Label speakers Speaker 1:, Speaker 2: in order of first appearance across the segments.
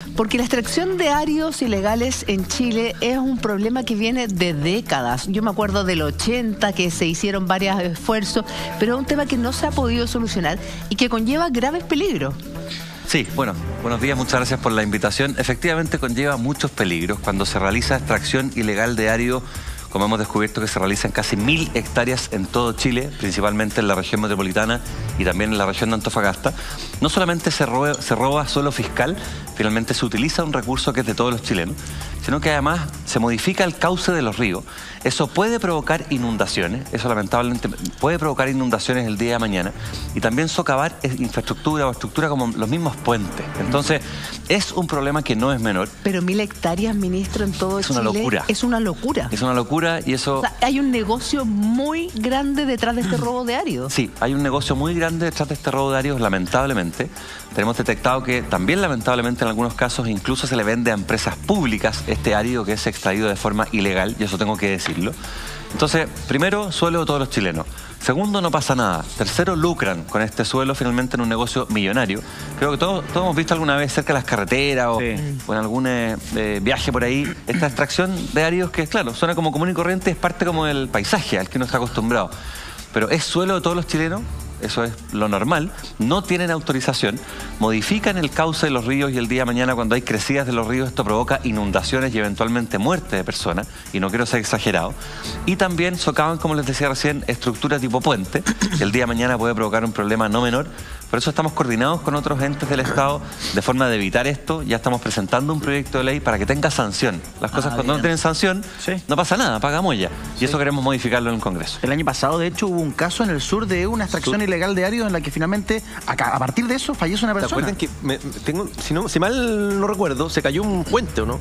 Speaker 1: Porque la extracción de áridos ilegales en Chile es un problema que viene de décadas. Yo me acuerdo del 80 que se hicieron varios esfuerzos, pero es un tema que no se ha podido solucionar y que conlleva graves peligros.
Speaker 2: Sí, bueno, buenos días, muchas gracias por la invitación. Efectivamente conlleva muchos peligros cuando se realiza extracción ilegal de árido, como hemos descubierto que se realizan casi 1000 hectáreas en todo Chile, principalmente en la región metropolitana y también en la región de Antofagasta. No solamente se roba suelo fiscal, finalmente se utiliza un recurso que es de todos los chilenos, sino que además se modifica el cauce de los ríos. Eso puede provocar inundaciones, eso lamentablemente puede provocar inundaciones el día de mañana y también socavar infraestructura o estructura como los mismos puentes. Entonces, es un problema que no es menor.
Speaker 1: Pero 1000 hectáreas, ministro, en todo Chile.
Speaker 2: Es una locura.
Speaker 1: Es una locura.
Speaker 2: Es una locura y eso...
Speaker 1: O sea, hay un negocio muy grande detrás de este robo de áridos.
Speaker 2: Sí, hay un negocio muy grande detrás de este robo de áridos, lamentablemente. Tenemos detectado que también, lamentablemente, en algunos casos incluso se le vende a empresas públicas este árido que es extraído de forma ilegal, y eso tengo que decirlo. Entonces, primero, suelo de todos los chilenos. Segundo, no pasa nada. Tercero, lucran con este suelo finalmente en un negocio millonario. Creo que todos hemos visto alguna vez cerca de las carreteras o en algún viaje por ahí, esta extracción de áridos que, claro, suena como común y corriente, es parte como del paisaje al que uno está acostumbrado. Pero es suelo de todos los chilenos. Eso es lo normal, no tienen autorización, modifican el cauce de los ríos y el día de mañana cuando hay crecidas de los ríos esto provoca inundaciones y eventualmente muerte de personas, y no quiero ser exagerado, y también socavan, como les decía recién, estructuras tipo puente, que el día de mañana puede provocar un problema no menor. Por eso estamos coordinados con otros entes del Estado de forma de evitar esto. Ya estamos presentando un proyecto de ley para que tenga sanción. Las cosas cuando no tienen sanción, no pasa nada, pagamos ya. Y eso queremos modificarlo en el Congreso.
Speaker 3: El año pasado, de hecho, hubo un caso en el sur de una extracción ilegal de árido en la que finalmente, a partir de eso, fallece una persona.
Speaker 4: ¿Se acuerdan que, si mal no recuerdo, se cayó un puente, ¿o no?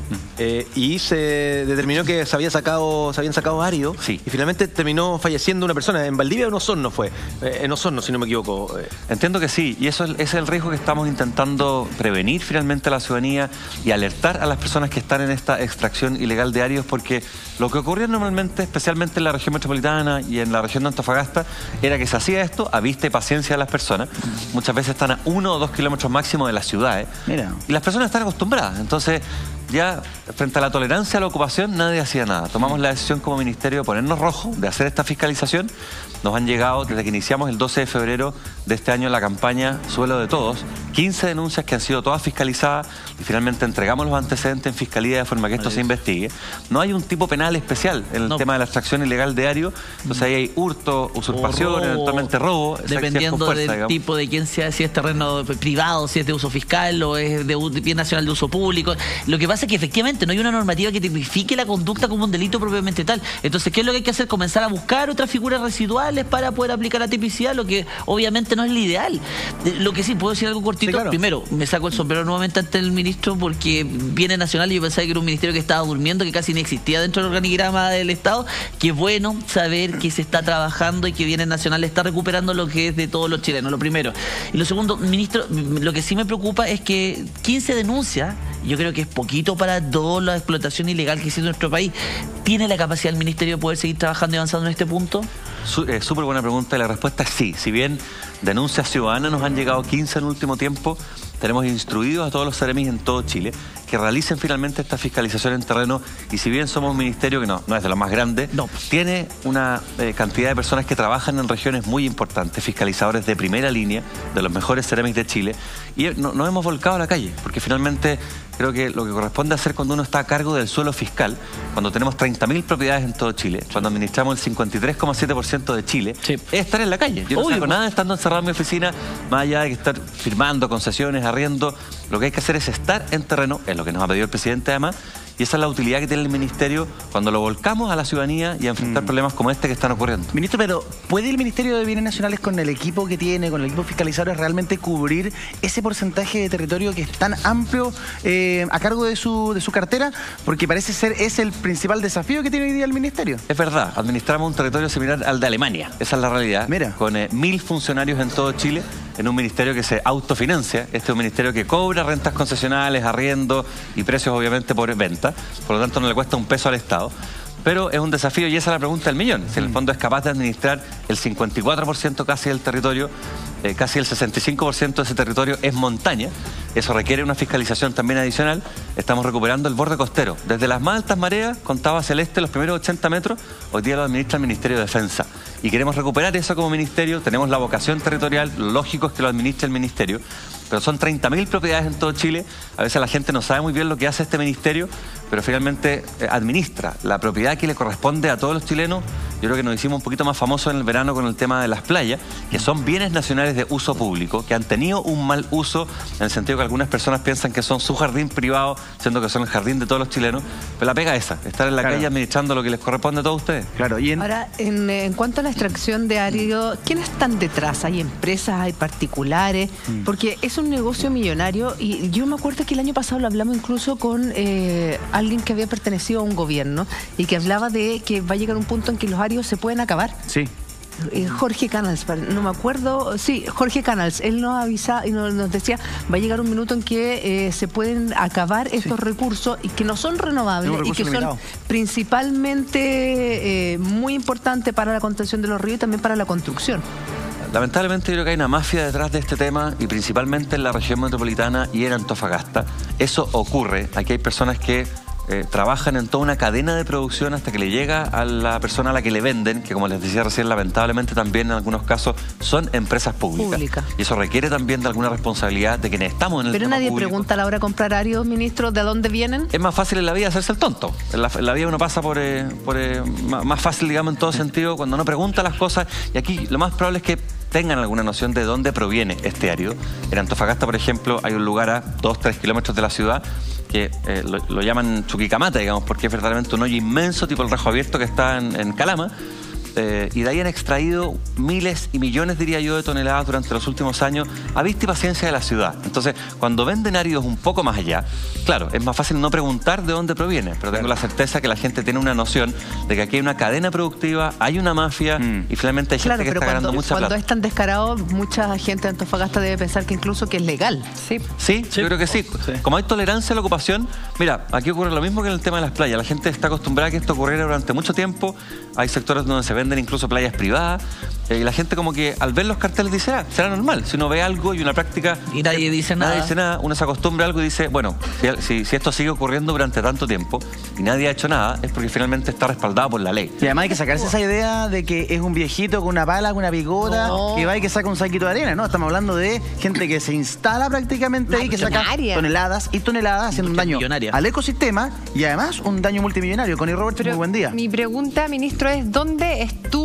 Speaker 4: Y se determinó que se habían sacado árido y finalmente terminó falleciendo una persona. En Valdivia o en Osorno fue. En Osorno, si no me equivoco.
Speaker 2: Entiendo que sí, y eso es el riesgo que estamos intentando prevenir finalmente a la ciudadanía y alertar a las personas que están en esta extracción ilegal de áridos, porque lo que ocurría normalmente, especialmente en la región metropolitana y en la región de Antofagasta, era que se hacía esto a vista y paciencia de las personas. Muchas veces están a 1 o 2 kilómetros máximo de las ciudades. Y las personas están acostumbradas. Entonces, ya frente a la tolerancia a la ocupación, nadie hacía nada. Tomamos la decisión como ministerio de ponernos rojo, de hacer esta fiscalización. Nos han llegado, desde que iniciamos el 12 de febrero de este año, la campaña Suelo de Todos, 15 denuncias que han sido todas fiscalizadas y finalmente entregamos los antecedentes en fiscalía de forma que esto se investigue. No hay un tipo penal especial en el tema de la extracción ilegal de árido. Entonces ahí hay hurto, usurpación, eventualmente robo.
Speaker 5: Dependiendo del tipo de quién sea, si es terreno privado, si es de uso fiscal o es de bien nacional de uso público. Lo que pasa es que efectivamente no hay una normativa que tipifique la conducta como un delito propiamente tal. Entonces, ¿qué es lo que hay que hacer? Comenzar a buscar otras figuras residuales para poder aplicar la tipicidad, lo que obviamente no es lo ideal. Lo que sí, puedo decir algo cortito. Sí, claro. Primero, me saco el sombrero nuevamente ante el ministro porque viene nacional y yo pensaba que era un ministerio que estaba durmiendo, que casi ni existía dentro del organigrama del Estado. Qué bueno saber que se está trabajando y que viene nacional está recuperando lo que es de todos los chilenos, lo primero. Y lo segundo, ministro, lo que sí me preocupa es que 15 denuncias, yo creo que es poquito para toda la explotación ilegal que existe en nuestro país. ¿Tiene la capacidad el ministerio de poder seguir trabajando y avanzando en este punto?
Speaker 2: Súper buena pregunta y la respuesta es sí. Si bien denuncias ciudadanas nos han llegado 15 en el último tiempo, tenemos instruidos a todos los Ceremis en todo Chile que realicen finalmente esta fiscalización en terreno, y si bien somos un ministerio que no es de los más grandes, tiene una cantidad de personas que trabajan en regiones muy importantes, fiscalizadores de primera línea, de los mejores Ceremis de Chile, y nos hemos volcado a la calle, porque finalmente creo que lo que corresponde hacer cuando uno está a cargo del suelo fiscal, cuando tenemos 30.000 propiedades en todo Chile, cuando administramos el 53,7% de Chile, es estar en la calle. Yo no saco nada estando encerrado en mi oficina, más allá de que estar firmando concesiones, arriendo. Lo que hay que hacer es estar en terreno, es lo que nos ha pedido el presidente además, y esa es la utilidad que tiene el ministerio cuando lo volcamos a la ciudadanía y a enfrentar problemas como este que están ocurriendo.
Speaker 3: Ministro, pero ¿puede el Ministerio de Bienes Nacionales, con el equipo que tiene, con el equipo fiscalizador, realmente cubrir ese porcentaje de territorio que es tan amplio a cargo de su cartera? Porque parece ser es el principal desafío que tiene hoy día el ministerio.
Speaker 2: Es verdad, administramos un territorio similar al de Alemania, esa es la realidad. Mira, con 1000 funcionarios en todo Chile, en un ministerio que se autofinancia. Este es un ministerio que cobra rentas concesionales, arriendo y precios obviamente por venta. Por lo tanto no le cuesta un peso al Estado. Pero es un desafío y esa es la pregunta del millón. Si en el fondo es capaz de administrar el 54% casi del territorio, casi el 65% de ese territorio es montaña. Eso requiere una fiscalización también adicional. Estamos recuperando el borde costero. Desde las más altas mareas, contaba hacia el este, los primeros 80 metros, hoy día lo administra el Ministerio de Defensa. Y queremos recuperar eso como ministerio. Tenemos la vocación territorial, lo lógico es que lo administre el ministerio. Pero son 30.000 propiedades en todo Chile. A veces la gente no sabe muy bien lo que hace este ministerio, pero finalmente administra la propiedad que le corresponde a todos los chilenos. Yo creo que nos hicimos un poquito más famosos en el verano con el tema de las playas, que son bienes nacionales de uso público, que han tenido un mal uso, en el sentido que algunas personas piensan que son su jardín privado, siendo que son el jardín de todos los chilenos. Pero la pega es esa, estar en la calle administrando lo que les corresponde a todos ustedes.
Speaker 3: Claro.
Speaker 1: Ahora, en cuanto a la extracción de árido, ¿quiénes están detrás? ¿Hay empresas, hay particulares? Porque es un negocio millonario y yo me acuerdo que el año pasado lo hablamos incluso con alguien que había pertenecido a un gobierno y que hablaba de que va a llegar un punto en que los áridos se pueden acabar.
Speaker 3: Sí.
Speaker 1: Jorge Canals, no me acuerdo, sí, Jorge Canals, él nos avisaba y nos decía, va a llegar un minuto en que se pueden acabar estos recursos y que no son renovables y que
Speaker 3: limitado.
Speaker 1: son principalmente muy importantes para la contención de los ríos y también para la construcción.
Speaker 2: Lamentablemente yo creo que hay una mafia detrás de este tema y principalmente en la región metropolitana y en Antofagasta. Eso ocurre. Aquí hay personas que trabajan en toda una cadena de producción hasta que le llega a la persona a la que le venden, que como les decía recién, lamentablemente también en algunos casos son empresas públicas. Y eso requiere también de alguna responsabilidad de quienes estamos en el
Speaker 1: Pero
Speaker 2: tema
Speaker 1: nadie
Speaker 2: público.
Speaker 1: pregunta a la hora de comprar áridos, ministro, ¿de dónde vienen?
Speaker 2: Es más fácil en la vida hacerse el tonto. En la vida uno pasa más fácil, digamos, en todo sentido, cuando uno pregunta las cosas. Y aquí lo más probable es que tengan alguna noción de dónde proviene este árido. En Antofagasta, por ejemplo, hay un lugar a 2-3 kilómetros de la ciudad que lo llaman Chuquicamata, digamos, porque es verdaderamente un hoyo inmenso, tipo el Rajo Abierto que está en Calama. Y de ahí han extraído miles y millones, diría yo, de toneladas durante los últimos años a vista y paciencia de la ciudad. Entonces, cuando venden áridos un poco más allá, claro, es más fácil no preguntar de dónde proviene, pero tengo la certeza que la gente tiene una noción de que aquí hay una cadena productiva, hay una mafia y finalmente hay gente que está ganando mucha plata.
Speaker 1: Cuando es tan descarado, mucha gente de Antofagasta debe pensar que incluso que es legal.
Speaker 2: Sí, yo creo que sí. Como hay tolerancia a la ocupación, mira, aquí ocurre lo mismo que en el tema de las playas. La gente está acostumbrada a que esto ocurriera durante mucho tiempo. Hay sectores donde se venden incluso playas privadas. Y la gente como que al ver los carteles dice, será normal. Si uno ve algo y una práctica...
Speaker 5: Y nadie dice nada.
Speaker 2: Nadie dice nada. Uno se acostumbra a algo y dice, bueno, si esto sigue ocurriendo durante tanto tiempo y nadie ha hecho nada, es porque finalmente está respaldado por la ley.
Speaker 3: Y además hay que sacarse esa idea de que es un viejito con una pala, con una bigota, que va y que saca un saquito de arena, ¿no? Estamos hablando de gente que se instala prácticamente ahí, que saca toneladas y toneladas, haciendo un daño al ecosistema y además un daño multimillonario. Connie Roberts, muy buen día.
Speaker 6: Mi pregunta, ministro, es ¿dónde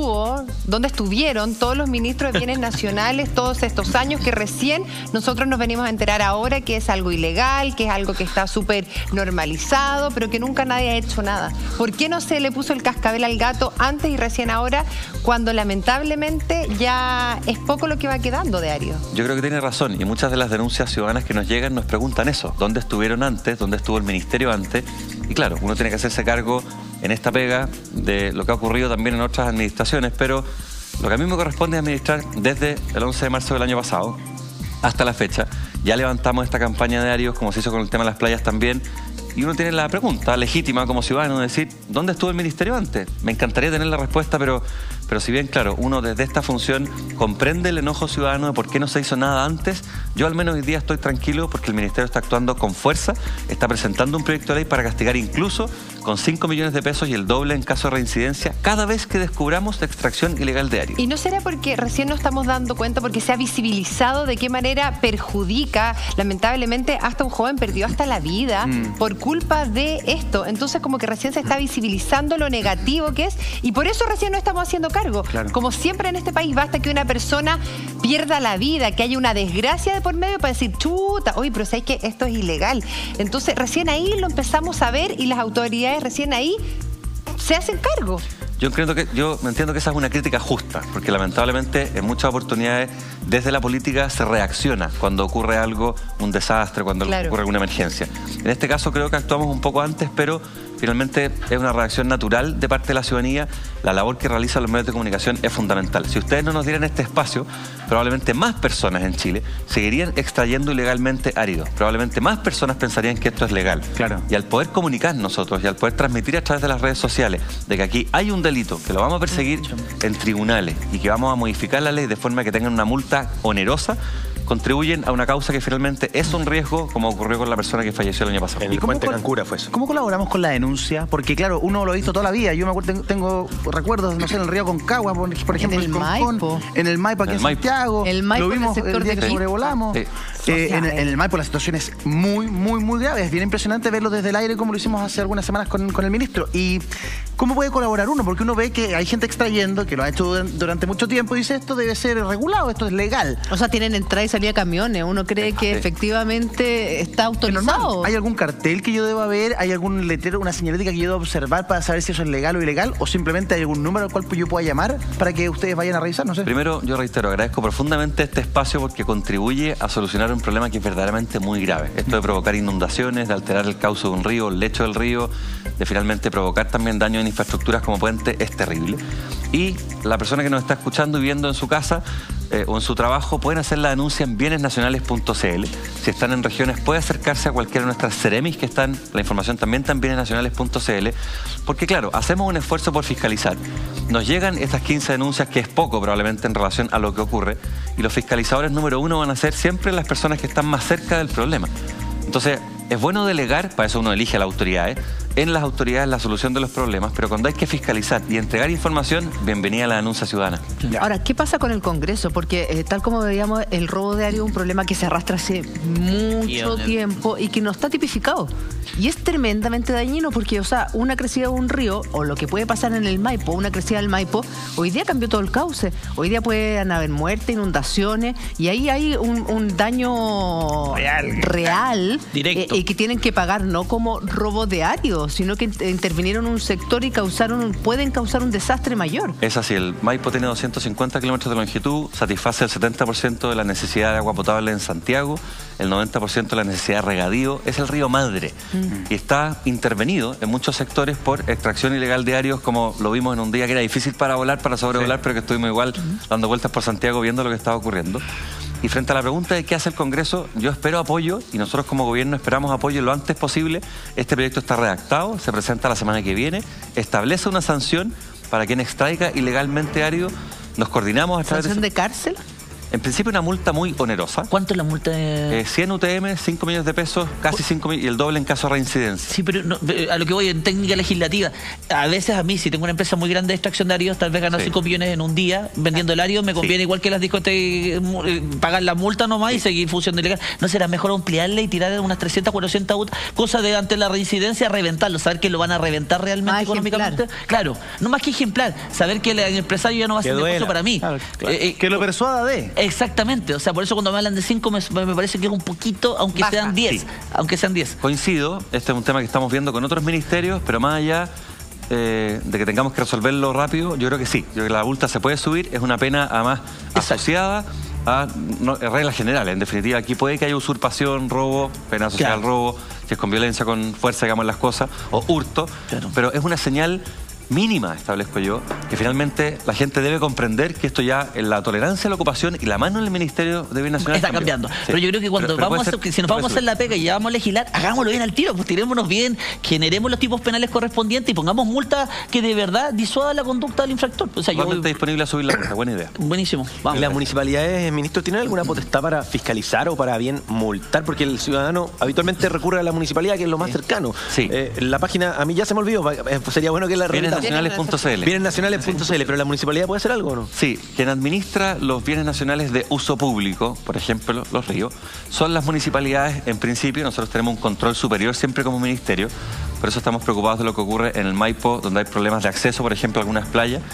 Speaker 6: estuvieron todos los ministros de bienes nacionales todos estos años que recién nosotros nos venimos a enterar ahora que es algo ilegal, que es algo que está súper normalizado, pero que nunca nadie ha hecho nada? ¿Por qué no se le puso el cascabel al gato antes y recién ahora, cuando lamentablemente ya es poco lo que va quedando de árido?
Speaker 2: Yo creo que tiene razón y muchas de las denuncias ciudadanas que nos llegan nos preguntan eso. ¿Dónde estuvieron antes? ¿Dónde estuvo el ministerio antes? Y claro, uno tiene que hacerse cargo en esta pega de lo que ha ocurrido también en otras administraciones, pero lo que a mí me corresponde es administrar desde el 11 de marzo del año pasado hasta la fecha. Ya levantamos esta campaña de áridos, como se hizo con el tema de las playas también, y uno tiene la pregunta legítima como ciudadano de decir, ¿dónde estuvo el ministerio antes? Me encantaría tener la respuesta, pero si bien, claro, uno desde esta función comprende el enojo ciudadano de por qué no se hizo nada antes, yo al menos hoy día estoy tranquilo porque el ministerio está actuando con fuerza, está presentando un proyecto de ley para castigar incluso con 5 millones de pesos y el doble en caso de reincidencia cada vez que descubramos la extracción ilegal de árido.
Speaker 6: ¿Y no será porque recién nos estamos dando cuenta, porque se ha visibilizado de qué manera perjudica, lamentablemente, hasta un joven perdió hasta la vida por culpa de esto? Entonces como que recién se está visibilizando lo negativo que es y por eso recién no estamos haciendo cargo. Claro. Como siempre en este país basta que una persona pierda la vida, que haya una desgracia de por medio para decir, chuta, oye, pero sabes que esto es ilegal. Entonces recién ahí lo empezamos a ver y las autoridades recién ahí se hacen cargo.
Speaker 2: Yo entiendo que esa es una crítica justa, porque lamentablemente en muchas oportunidades desde la política se reacciona cuando ocurre algo, un desastre, cuando ocurre alguna emergencia. En este caso creo que actuamos un poco antes, pero finalmente es una reacción natural de parte de la ciudadanía. La labor que realizan los medios de comunicación es fundamental. Si ustedes no nos dieran este espacio, probablemente más personas en Chile seguirían extrayendo ilegalmente áridos. Probablemente más personas pensarían que esto es legal.
Speaker 3: Claro.
Speaker 2: Y al poder comunicar nosotros y al poder transmitir a través de las redes sociales de que aquí hay un delito, que lo vamos a perseguir en tribunales y que vamos a modificar la ley de forma que tengan una multa onerosa, contribuyen a una causa que finalmente es un riesgo, como ocurrió con la persona que falleció el año pasado.
Speaker 4: En el puente Cancura fue eso.
Speaker 3: ¿Cómo colaboramos con la denuncia? Porque claro, uno lo ha visto toda la vida. Yo me acuerdo, tengo recuerdos, no sé, en el río Concagua, por ejemplo,
Speaker 1: En el Maipo.
Speaker 3: en el Maipo aquí en Santiago.
Speaker 1: El Maipo,
Speaker 3: lo vimos
Speaker 1: en el sector
Speaker 3: día
Speaker 1: de
Speaker 3: que
Speaker 1: Quito.
Speaker 3: sobrevolamos. En el Maipo la situación es muy grave. Es bien impresionante verlo desde el aire como lo hicimos hace algunas semanas con el ministro. ¿Y cómo puede colaborar uno? Porque uno ve que hay gente extrayendo, que lo ha hecho durante mucho tiempo y dice esto debe ser regulado, esto es legal.
Speaker 1: O sea, tienen entrada y salida de camiones. Uno cree que efectivamente está autorizado.
Speaker 3: ¿Hay algún cartel que yo deba ver? ¿Hay algún letrero, una señalética que yo deba observar para saber si eso es legal o ilegal? ¿O simplemente hay algún número al cual yo pueda llamar para que ustedes vayan a revisar? No sé.
Speaker 2: Primero, yo reitero, agradezco profundamente este espacio porque contribuye a solucionar un problema que es verdaderamente muy grave. Esto de provocar inundaciones, de alterar el cauce de un río, el lecho del río, de finalmente provocar también daño en infraestructuras como puente, es terrible. Y la persona que nos está escuchando y viendo en su casa o en su trabajo pueden hacer la denuncia en bienesnacionales.cl. Si están en regiones puede acercarse a cualquiera de nuestras Ceremis que están, la información también está en bienesnacionales.cl, porque claro, hacemos un esfuerzo por fiscalizar. Nos llegan estas 15 denuncias, que es poco probablemente en relación a lo que ocurre, y los fiscalizadores número uno van a ser siempre las personas que están más cerca del problema. Entonces, es bueno delegar, para eso uno elige a la autoridad, en las autoridades la solución de los problemas, pero cuando hay que fiscalizar y entregar información, bienvenida a la denuncia ciudadana.
Speaker 1: Ahora, ¿qué pasa con el Congreso? Porque tal como veíamos, el robo de área es un problema que se arrastra hace mucho tiempo y que no está tipificado. Y es tremendamente dañino porque, o sea, una crecida de un río, o lo que puede pasar en el Maipo, una crecida del Maipo, hoy día cambió todo el cauce. Hoy día pueden haber muerte, inundaciones, y ahí hay un daño real
Speaker 5: directo.
Speaker 1: Y que tienen que pagar no como robo de área, sino que intervinieron un sector y pueden causar un desastre mayor.
Speaker 2: Es así, el Maipo tiene 250 kilómetros de longitud, satisface el 70% de la necesidad de agua potable en Santiago, el 90% de la necesidad de regadío, es el río madre y está intervenido en muchos sectores por extracción ilegal de áridos, como lo vimos en un día que era difícil para sobrevolar, pero que estuvimos igual dando vueltas por Santiago viendo lo que estaba ocurriendo. Y frente a la pregunta de qué hace el Congreso, yo espero apoyo y nosotros como gobierno esperamos apoyo lo antes posible. Este proyecto está redactado, se presenta la semana que viene, establece una sanción para quien extraiga ilegalmente árido. Nos coordinamos a través
Speaker 1: ¿Sanción de cárcel?
Speaker 2: En principio una multa muy onerosa.
Speaker 5: ¿Cuánto es la multa?
Speaker 2: 100 UTM, 5 millones de pesos, casi 5 millones, y el doble en caso de reincidencia.
Speaker 5: Sí, pero no, a lo que voy en técnica legislativa, a veces a mí, si tengo una empresa muy grande de extracción de áridos, tal vez gano 5 millones en un día vendiendo el árido, me conviene igual que las discotecas, pagar la multa nomás y seguir funcionando ilegal. ¿No será mejor ampliarle y tirar unas 300, 400 cosas de ante la reincidencia, reventarlo, saber que lo van a reventar realmente
Speaker 1: más
Speaker 5: económicamente?
Speaker 1: Ejemplar.
Speaker 5: Claro, no más que ejemplar, saber que el empresario ya no va a ser negocio para mí.
Speaker 3: Claro. Que lo persuada de.
Speaker 5: Exactamente, o sea, por eso cuando me hablan de 5 me parece que es un poquito, aunque sean 10.
Speaker 2: Sí.
Speaker 5: Aunque sean 10.
Speaker 2: Coincido, este es un tema que estamos viendo con otros ministerios, pero más allá de que tengamos que resolverlo rápido, yo creo que sí. Yo creo que la multa se puede subir, es una pena además asociada a reglas generales. En definitiva, aquí puede que haya usurpación, robo, pena asociada al robo, si es con violencia, con fuerza, digamos las cosas, o hurto, pero es una señal mínima, establezco yo, que finalmente la gente debe comprender que esto ya, en la tolerancia a la ocupación y la mano en el Ministerio de Bienes Nacionales
Speaker 5: está cambiando. Sí. Pero yo creo que cuando si nos vamos a hacer la pega y ya vamos a legislar, hagámoslo bien al tiro, pues tirémonos bien, generemos los tipos penales correspondientes y pongamos multa que de verdad disuada la conducta del infractor. O sea,
Speaker 2: totalmente disponible a subir la multa, buena idea.
Speaker 5: Buenísimo. Vamos.
Speaker 4: ¿Y las municipalidades, ministro, tienen alguna potestad para fiscalizar o para bien multar? Porque el ciudadano habitualmente recurre a la municipalidad, que es lo más cercano.
Speaker 2: Sí.
Speaker 4: La página, a mí ya se me olvidó, sería bueno que la repitamos.
Speaker 2: Bienesnacionales.cl.
Speaker 4: Bienesnacionales.cl, pero la municipalidad puede hacer algo o no?
Speaker 2: Sí, quien administra los bienes nacionales de uso público, por ejemplo, los ríos, son las municipalidades en principio. Nosotros tenemos un control superior siempre como ministerio, por eso estamos preocupados de lo que ocurre en el Maipo, donde hay problemas de acceso, por ejemplo, a algunas playas.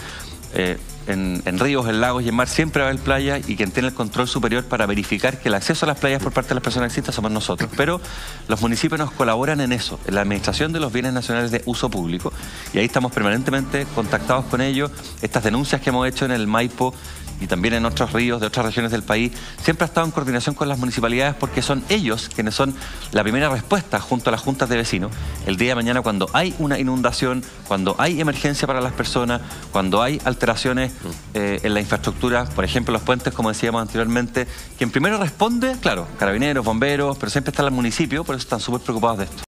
Speaker 2: En ríos, en lagos y en mar siempre va a haber playas y quien tiene el control superior para verificar que el acceso a las playas por parte de las personas exista somos nosotros. Pero los municipios nos colaboran en eso, en la administración de los bienes nacionales de uso público, y ahí estamos permanentemente contactados con ellos. Estas denuncias que hemos hecho en el Maipo y también en otros ríos de otras regiones del país, siempre ha estado en coordinación con las municipalidades porque son ellos quienes son la primera respuesta junto a las juntas de vecinos. El día de mañana, cuando hay una inundación, cuando hay emergencia para las personas, cuando hay alteraciones en la infraestructura, por ejemplo los puentes, como decíamos anteriormente, quien primero responde, claro, carabineros, bomberos, pero siempre está el municipio, por eso están súper preocupados de esto.